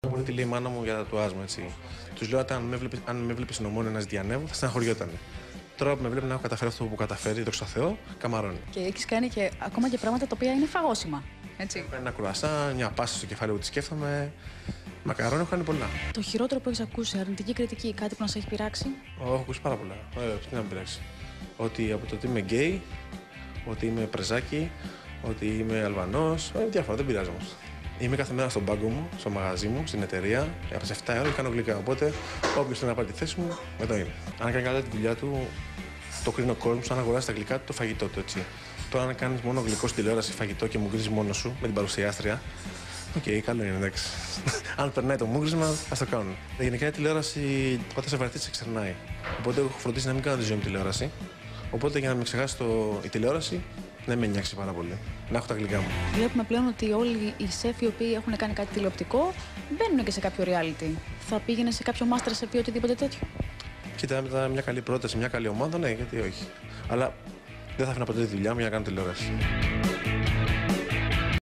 Πολύ τη λέει η μάνα μου για τα τατουάζ μου, έτσι. Τους λέω ότι αν με βλέπει στην Ομόνια να διανεύω, θα στεναχωριότανε. Τώρα που με βλέπει να έχω καταφέρει αυτό που καταφέρει, δόξα τω Θεώ, καμαρώνει. Και έχεις κάνει και ακόμα και πράγματα τα οποία είναι φαγώσιμα. Έτσι. Ένα κουρασάν, μια πάστα στο κεφάλι που τη σκέφτομαι. Μακαρόνι έχω κάνει πολλά. Το χειρότερο που έχεις ακούσει, αρνητική κριτική, κάτι που να σε έχει πειράξει. Έχω ακούσει πάρα πολλά. Τι να με πειράξει. Ότι από το ότι είμαι γκέι, ότι είμαι πρεζάκι, ότι είμαι Αλβανός. Διάφορα, δεν πειράζει όμως. Είμαι κάθε μέρα στον πάγκο μου, στο μαγαζί μου, στην εταιρεία. Από τι 7 ώρα και κάνω γλυκά. Οπότε, όποιος θέλει να πάρει τη θέση μου, εδώ είμαι. Αν κάνει καλά τη δουλειά του, το κρίνει ο κόσμος. Αν αγοράσει τα γλυκά του, το φαγητό του, έτσι. Τώρα, αν κάνει μόνο γλυκό στην τηλεόραση φαγητό και μου γκρίζει μόνο σου με την παρουσιάστρια. Οκ, καλό είναι, εντάξει. Αν περνάει το μούγκρισμα, α το κάνουν. Γενικά η τηλεόραση, όταν σε βαρεθεί, σε ξερνάει. Οπότε έχω φροντίσει να μην κάνω τη ζωή μου τηλεόραση. Οπότε για να με ξεχάσει η τηλεόραση, δεν με νοιάξει πάρα πολύ. Να έχω τα γλυκά μου. Βλέπουμε πλέον ότι όλοι οι σεφ οι οποίοι έχουν κάνει κάτι τηλεοπτικό μπαίνουν και σε κάποιο reality. Θα πήγαινε σε κάποιο Masterchef ή οτιδήποτε τέτοιο. Κοίτα, μετά μια καλή πρόταση, μια καλή ομάδα, ναι, γιατί όχι. Αλλά δεν θα άφηνα ποτέ τη δουλειά μου για να κάνω τηλεόραση.